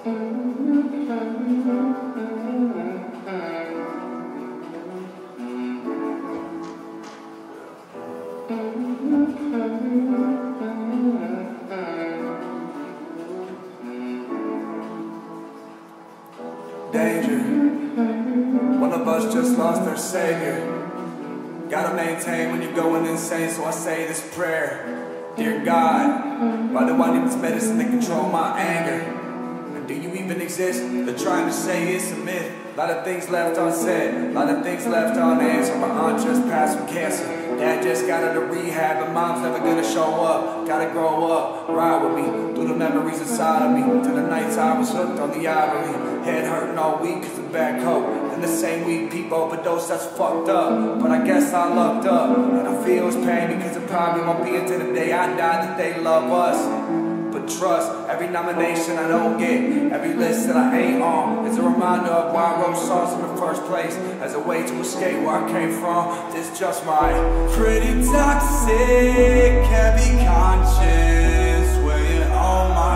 Danger. One of us just lost our savior. Gotta maintain when you're going insane, so I say this prayer. Dear God, why do I need this medicine to control my anger? And do you even exist? They're trying to say it's a myth. A lot of things left unsaid, a lot of things left unanswered. My aunt just passed from cancer. Dad just got out of rehab, and mom's never gonna show up. Gotta grow up, ride with me through the memories inside of me. To the nights I was hooked on the ivory, head hurting all week cause of bad coke. Then the same week people overdose, that's fucked up. But I guess I lucked up, and I feel his pain because it probably won't be until the day I die that they love us. But trust, every nomination I don't get, every list that I ain't on, is a reminder of why I wrote songs in the first place, as a way to escape where I came from. This just my pretty toxic, heavy conscience weighing on my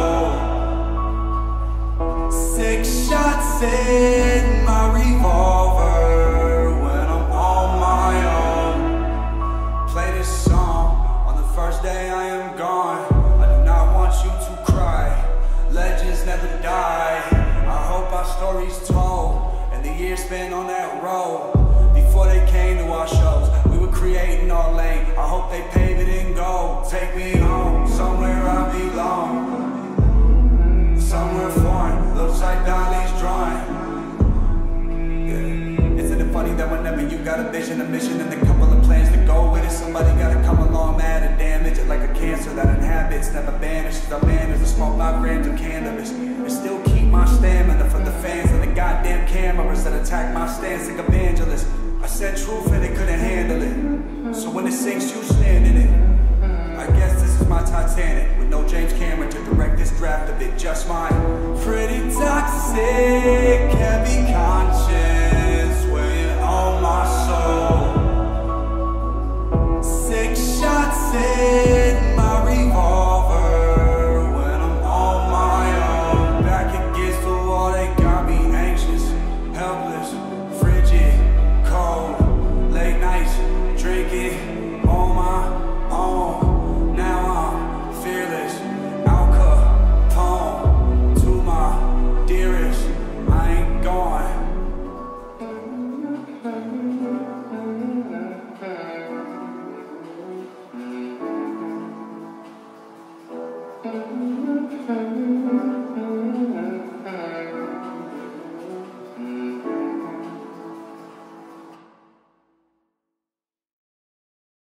soul. 6 shots in my revolver when I'm on my own. Play this song on the first day I am gone. You to cry, legends never die. I hope our story's told, and the years spent on that road. Before they came to our shows, we were creating our lane. I hope they pave it in gold. Take me home, somewhere I belong. Somewhere foreign, looks like Dali's drawing. Yeah. Isn't it funny that whenever you got a vision, a mission, and a couple of plans to go with it, somebody gotta come along mad and damage it like a cancer that inhabits, never banishes. The man is to smoke 5 grams of cannabis and still keep my stamina for the fans and the goddamn cameras that attack my stance like evangelists. I said truth and they couldn't handle it, so when it sinks you stand in it. I guess this is my Titanic with no James Cameron to direct this draft of it, just my pretty toxic